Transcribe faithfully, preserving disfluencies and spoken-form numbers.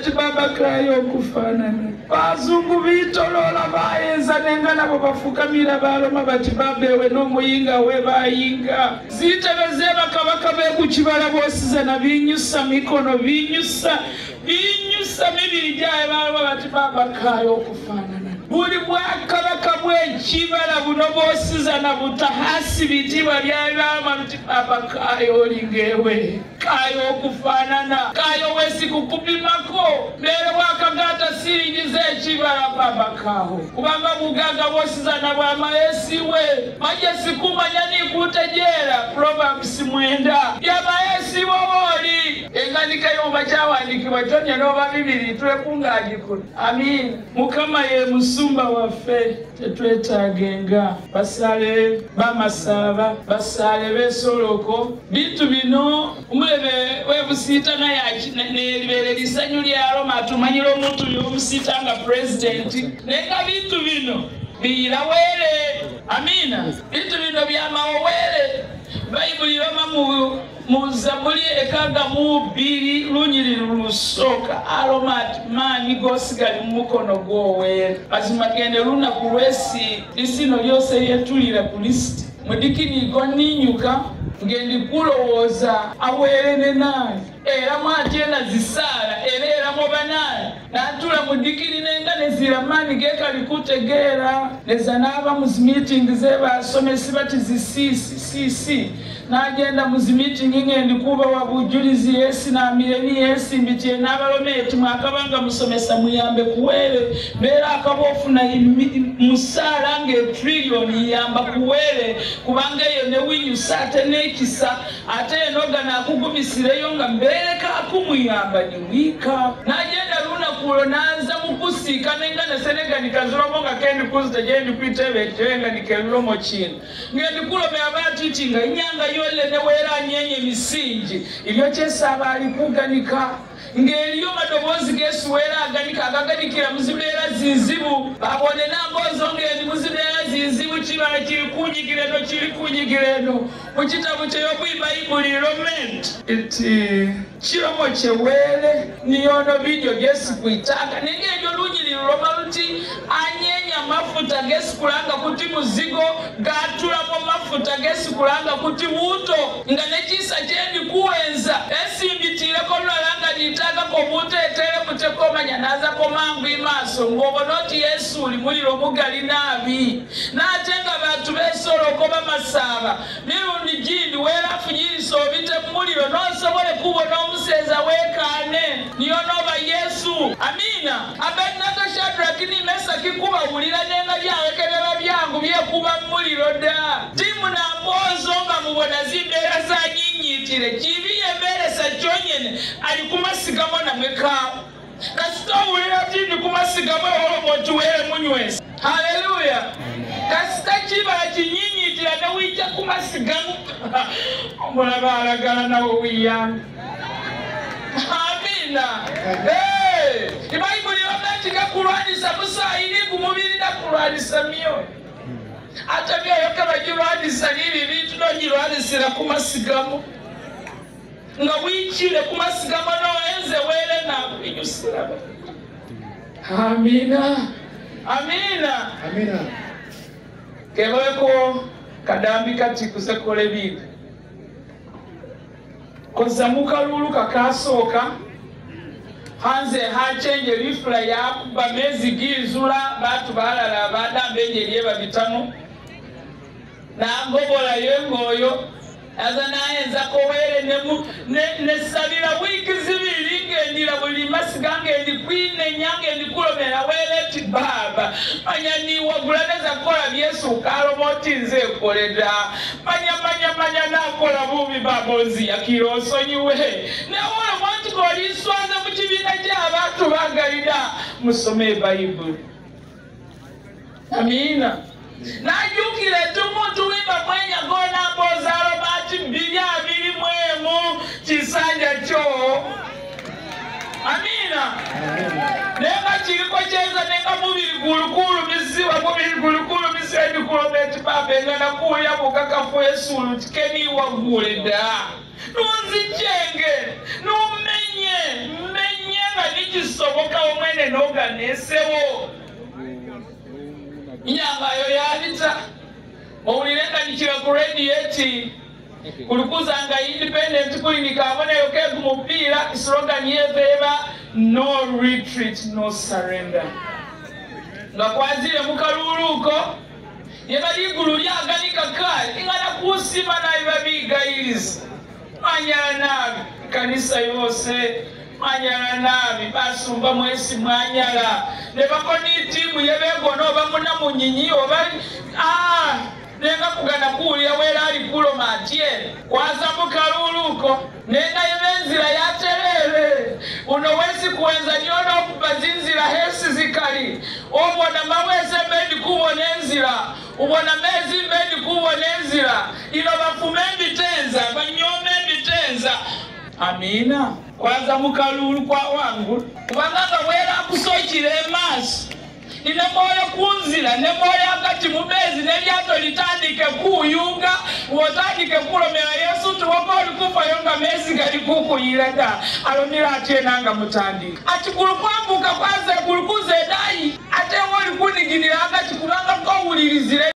bati baba kayo kufanana bazungu bitolola bayenza nenga nabo bafukamira baloma bati babewe n'omuyinga we bayinga zitebeze bakabaka be kukibala bosiza na binyusa mikono binyusa binyusa mibiri gyaye baloma bati baba kayo kufanana buli bwakabaka bw'ekibala buno bosiza na butahasi bitibwa byalama bati baba kayo olingewe kayo okufanana kayo wesi kukupimako lero wakagata siringize ekibala baba kaho kubanga bugaga bosiza na bwamaesiwe majesi kumanya nikutegeera Proverbs mwenda yabaesiwe boli enganikayo kyawandikibwa tonya n'oba bibiri twekungagikula amin mukama ye musumba waffe tetwetaagenga basale bamasaba basale besoloko bitu bino umulebe webusiitana yalibeere lisanyu lyalo matumanyira omuntu yobusiita nga pulezidenti nenga bitu bino biyirawere amina bitu bino byamawowere bayibuli loma mu Zabuli ekaga mu bbiri lunyiri lusoka alomati mani gosigali mumukono gwowere mazima gende lunaku lwesi lisino lyose lyetulira ku lisiti mudikinigo ninyuka ngendi kulowooza awere naye era mwatyena zisaala era era mubanaye natula mudikiri nenga neziramani gekali kutegeera neza naaba mu zimeeting ze basomesi bati zisisi sisi nagenda mu zimeeting ngendi kuba wabujulizi yesi namireni yesi mbitiye n'abalometi mwakabanga musomesa muyambe kuwere beera akabofuna musaala ng'etrillion yamba kuwere kubanga eyo newinyusa ate n'ekisa ate enoga nakugumisireyo nga mbeereka akumuyamba niwika nagenda lunakulo nanza mukusiika nenga neseneganikaziromo nga kendi kuzita gyendi kwitebeekenga nikelulomo kino ngendi kulomera batiti nga inyanga yole neweera nyenye misingi ilyo kyesaba alikuganika ng'eriyo madobozi gesuwera aganika agaganikira muzibeera zinzibu babone Nambozo ng'endi muzibeera zinzibu kibala kiri kunyigireno kiri kunyigireno mu kitabu ky'Yobu Bayibuli Roment iti kiromo kyewere niyono bidio gesi kuitaka nenge ebyo lunyiri luloma luti anyenya mafuta gesi kulanga kuti muzigo gatulamo mafuta gesi kulanga kuti buto nga nekisa kyendi kuwenza esimbitireko lwalanga nitaka kobuto etere mutekomanya naza komangu imaso ngobonoti Yesu uli muliro mugali nabi natenga bantu besoloko bamasaba mirundi gindi werafunyiriso bite muliro nosobole kubona omuseza wekane niyo noba Yesu amina Abednego Shadraki ni Mesaki kubawulira nenga byawekerera byangu byekuba muliro da timu Nambozo nga mubona zimbeera zanyinyitire kibiye mberesa kyonyene ali kumasigamo namweka kasitowulira tindi kumasigamo olomotuwere munywesa haleluya kasita kibala kinyinyitira newijja kumasigamu omulaba alagala nawe wiyanga amina Ibayibuli yometika kulwanisa musayini kumubiri na kulwanisa myoyo ate myoyo kabagirwanisa nibi bintu nogirwanisira kumasigamu nga wikire kumasigamu noenze were nakwinyusira amina amina amina kebeko kadambi kati kusekole bibi koza mukalulu kakasooka hanze hachenje rifla yakuba mezi gizula batu balala badambe enjeriye babitano nagobola yengoyo aza nayenza kowere nemu nesalira wiki zibiri ngendira buli masiga ngendi kwine nyange ndikulomera weleti baba manya niwagula neza kola Yesu kalomoti nze koleda manya manya manya nakola bubi babozi yakirosonyiwe newola mwantu koliswaza mu kibiina ky'abantu bagalida musome Bayibuli amina najukire tumuntu wimba mwenya gona Nambozo alobati mbili abiri mwemu kisanja kyo amina nenga kiriko kyeza nenga mubiri gulukulu misiwa mubiri gulukulu misendi kulometi babenga nakuya bukakafu Yesu tikeni wagule da nunzi chenge numenye menye nga nikisoboka omwene n'oganeesewo nyamayo yalita owulire nga nikira ku radio eti kulukuzanga independent kulinika aboneyo ke ku mupiira slogan yeveeba no retreat no surrender nga kwazire mu kaluluuko yebali igulu lyaganika kale ingana kusima naye babigayiriza manyala nabi kanisa yose manyala nabi basumba mwesi mwanyala ne bakoni timu yebegona oba munamunyinyi oba ah nenga kugana kuulira wera ali kuloma atye kwaza mu kaluluuko nenga yebenzira yaterere uno wesi kuwenza nyono okubazinzira hesi zikali obona mawese bendi kubona enzira ubona mezi bendi kubona enzira ino bafume mbitenza banyome mbitenza amina kwaza mu kalulu kwa wangu kubanga wera akusokire emasi ine moyo kunzira ne moyo akati mubezi nelyato litandike kuyunga wotandike kulomera Yesu tuwako olikufa yonga mezi gali kukuyira da alomira atye nanga mutandika ati kulukwambuka kwaze kulukuze dai ate woli kuniginira akati kulanga ko wulirizire